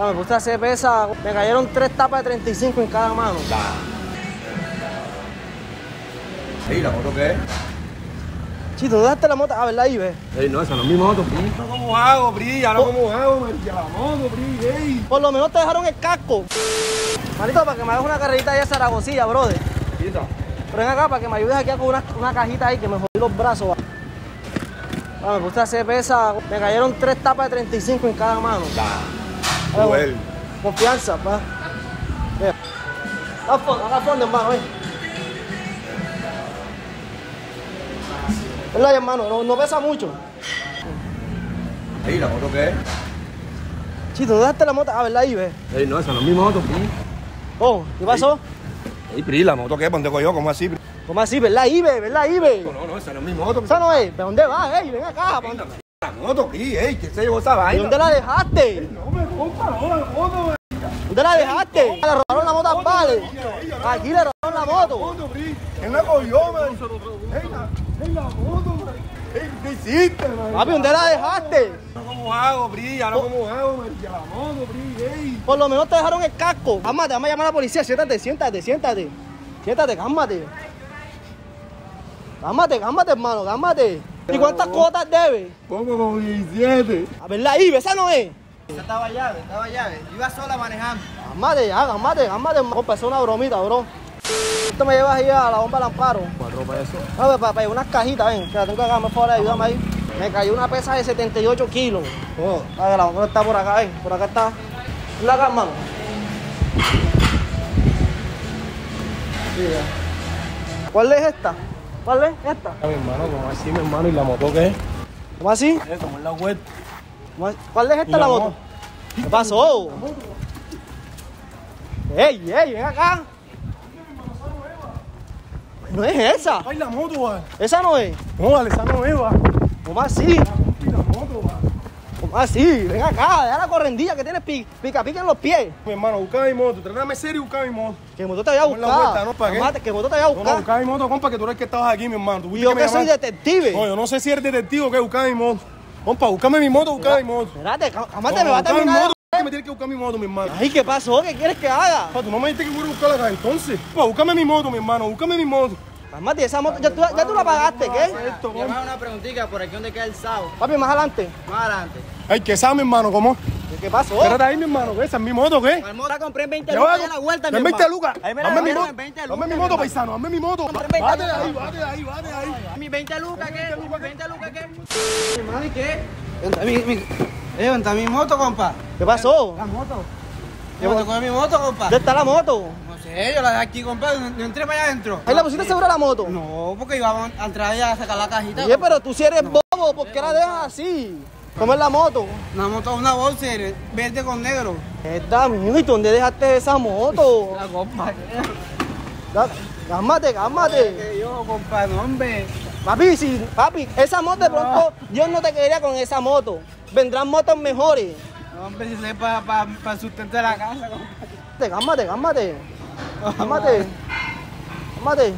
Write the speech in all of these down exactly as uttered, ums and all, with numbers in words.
Ah, me puse a hacer pesa, me cayeron tres tapas de treinta y cinco en cada mano. ¿Y la moto qué es? Chito, ¿dónde dejaste la moto? Ah, ¿verdad, Ibe? Ey, no, esa no es mi moto, Pri. ¿Cómo hago, Pri? ¿Ahora cómo hago? Me la moto, Pri, ey. Por lo menos te dejaron el casco. Manito, para que me hagas una carrerita ahí a Zaragozilla, brother. ¿Quita? Pero ven acá para que me ayudes aquí con una, una cajita ahí que me jodí los brazos. Va. Ah, me puse a hacer pesa, me cayeron tres tapas de treinta y cinco en cada mano. Ah, bueno. Confianza, pa. Mira. Haga fondo, haga fondo, hermano, ven. ¿Verdad, hermano? No, no pesa mucho. Ey, ¿la moto qué es? Chito, ¿dónde dejaste la moto? Ah, ¿verdad, Ibe? Ey, no, esa no es mi moto, Pri. Oh, ¿qué pasó? Ey, Pri, ¿la moto qué es? ¿Dónde cogió yo? ¿Cómo así, Pri? ¿Cómo así? ¿Verdad, Ibe? ¿Verdad, Ibe? No, no, esa no es mi moto. ¿Esa no es? ¿De dónde vas? Ey, ven acá. ¿pa' dónde? La moto, Pri, ey, ¿quién se llevó esa ¿Y vaina? dónde la dejaste? No me rompa, no, la moto, güey. ¿Dónde la dejaste? Le robaron la moto a Vale. Aquí le robaron la moto. ¿Quién la cogió, man? Ey, la, ey, la moto, man. Ey, ¿qué hiciste, man? Papi, ¿dónde la dejaste? ¿Cómo hago, Pri? ¿Ahora cómo hago, man? La moto, Pri, ey. Por lo menos te dejaron el casco. Cálmate, vamos a llamar a la policía. Siéntate, siéntate, siéntate. Siéntate, cálmate. Cálmate, cálmate, hermano, cálmate. ¿Y cuántas cuotas debes? Pongo como diecisiete. A ver, la Ibe, esa no es. Esa estaba llave, estaba llave. Yo iba sola manejando. Cálmate ya, cálmate, cálmate, hermano. Compa, eso es una bromita, bro. Esto me llevas ahí a la bomba del Amparo. Cuatro pesos. A ver, papá, unas cajitas, ven, que la tengo acá, me favor, ayúdame ahí. Me cayó una pesa de setenta y ocho kilos. Oh, a ver, la bomba está por acá, ven, por acá está. La acá, hermano. Sí, ya. ¿Cuál es esta? ¿Cuál es esta? Mi hermano, ¿cómo así, mi hermano? ¿Y la moto qué es? ¿Cómo así? Eh, como en la web. ¿Cómo así? ¿Cuál es esta, ¿Y la la moto? moto? ¿Qué pasó? ¡Ey, ey, ven acá! No es esa. Ay, la moto, va. Esa no es. No, vale, esa no es, va. ¿Cómo así? Y la moto, va. ¿Cómo así? Ven acá, deja la correndilla que tienes pi- pica pica en los pies. Mi hermano, busca mi moto. Trátame serio y busca mi moto. Que moto te voy a Pon la buscar. vuelta, ¿no? ¿Para qué? Amate, que moto te voy a No, no, buscar. busca mi moto, compa, que tú eres el que estabas aquí, mi hermano. ¿Tú Y viste yo que me que soy llamaste? detective. No, yo no sé si eres detective o qué. Busca mi moto. Compa, búscame mi moto, busca mi moto. Espérate, cá- cámate, No, me va a busca mi terminar. moto, que me tienes que buscar mi moto, mi hermano. Ay, ¿qué pasó? ¿Qué quieres que haga? Pa, tú no me dijiste que voy a buscarla acá, entonces. Pa, búscame mi moto, mi hermano, búscame mi moto. Cálmate, esa moto, ya tú, ya tú la pagaste, ¿qué? Esto, Yo me hago una preguntita por aquí donde queda el sao. Papi, más adelante. Más adelante. Ay, ¿qué sabes, mi hermano? ¿Cómo? ¿Qué pasó? Espérate ahí, mi hermano, que esa es mi moto, ¿qué? La moto la compré en veinte Ya lucas va, y a la vuelta, mi dame veinte hermano. lucas. Ahí me la Dame mi vendieron moto. en veinte Dame lucas, mi mi moto, hermano. paisano, dame mi moto. Compré veinte Bate lucas. ahí, bate ahí, bate ahí. ¿Mi veinte lucas qué? ¿Mi veinte lucas qué? Mi hermano, ¿y qué? Mi, mi, eh, ¿dónde está mi moto, compa? ¿Qué pasó? La moto. ¿Dónde te coge mi moto, compa? ¿Dónde está la moto? No sé, yo la dejé aquí, compa. No, no entré para allá adentro. ¿Ahí la pusiste segura la moto? No, porque íbamos a entrar allá a sacar la cajita. Oye, pero tú si eres bobo, ¿por qué la dejas así? ¿Cómo es la moto? Una moto, una bolsa verde con negro. Esta, mijo, ¿y tú dónde dejaste esa moto? La compa. Da- Cálmate, cálmate. Que yo, compa, no, hombre. Papi, si, papi, esa moto de pronto, Dios no te quería con esa moto. Vendrán motos mejores. No, hombre, si es para pa, pa sustentar la casa, compa. Cálmate, cálmate. Cálmate. Cálmate.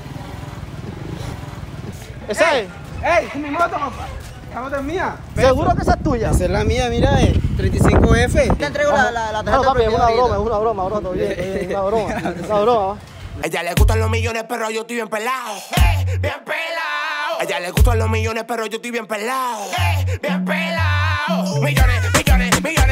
¿Esa es? ¡Ey! ¡Es mi moto, compa! ¡La moto es mía! ¿Seguro que esa es tuya? Esa es la mía, mira, eh. treinta y cinco F. Te entrego la, la, la tarjeta No, papi, de es una propiedad broma, es ahorita. una broma, bro, todo bien, todo bien, una broma, una broma. A ella le gustan los millones, pero yo estoy bien pelado. ¡Eh! ¡Bien pelado! A ella le gustan los millones, pero yo estoy bien pelado. ¡Eh! ¡Bien pelado! Millones, millones, millones.